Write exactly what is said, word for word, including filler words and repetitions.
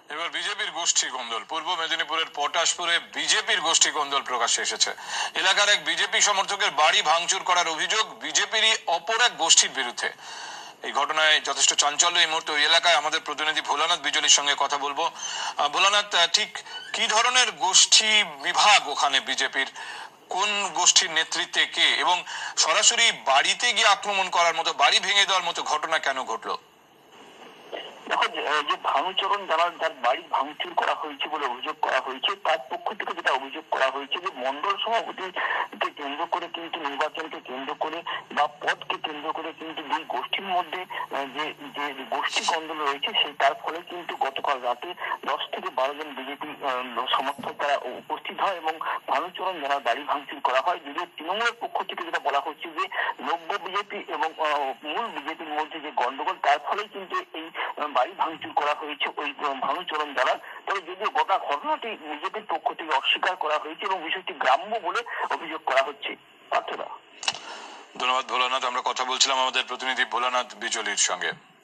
এবার বিজেপির গোষ্ঠী কোন্দল। পূর্ব মেদিনীপুরের পটাশপুরে বিজেপির গোষ্ঠী কোন্দল প্রকাশ্যে এসেছে। এলাকার এক বিজেপি সমর্থকের বাড়ি ভাঙচুর করার অভিযোগ বিজেপিরই অপর এক গোষ্ঠীর বিরুদ্ধে। এই ঘটনায় যথেষ্ট চাঞ্চল্য এই মুহূর্তে ওই এলাকায়। আমাদের প্রতিনিধি ভোলানাথ বিজলির সঙ্গে কথা বলবো। ভোলানাথ, ঠিক কি ধরনের গোষ্ঠী বিভাগ ওখানে বিজেপির, কোন গোষ্ঠীর নেতৃত্বে কে, এবং সরাসরি বাড়িতে গিয়ে আক্রমণ করার মতো, বাড়ি ভেঙে দেওয়ার মতো ঘটনা কেন ঘটলো? দেখো, যে ভানুচরণ যারা যার বাড়ি ভাঙচুর করা হয়েছে বলে অভিযোগ করা হয়েছে, তার পক্ষ থেকে যেটা অভিযোগ করা হয়েছে যে মন্ডল সভাপতিকে কেন্দ্র করে কিন্তু নির্বাচনকে কেন্দ্র করে বা পদকে কেন্দ্র করে কিন্তু দুই গোষ্ঠীর মধ্যে যে যে গোষ্ঠী কন্দল রয়েছে, সেই তার ফলে কিন্তু গতকাল রাতে দশ থেকে বারো জন বিজেপি সমর্থক তারা উপস্থিত হয় এবং ভানুচরণ যারা বাড়ি ভাঙচুর করা হয়। যদিও তৃণমূলের পক্ষ থেকে যেটা বলা হচ্ছে যে নব্য বিজেপি এবং মূল বিজেপির মধ্যে যে গন্ডগোল, তার ফলে কিন্তু এই বাড়ি ভাঙচুর করা হয়েছে ওই ভানুচরণ দ্বারা। তবে যদিও গোটা ঘটনাটি বিজেপির পক্ষ থেকে অস্বীকার করা হয়েছে এবং বিষয়টি গ্রাম্য বলে অভিযোগ করা হচ্ছে। ধন্যবাদ ভোলানাথ। আমরা কথা বলছিলাম আমাদের প্রতিনিধি ভোলানাথ বিজলির সঙ্গে।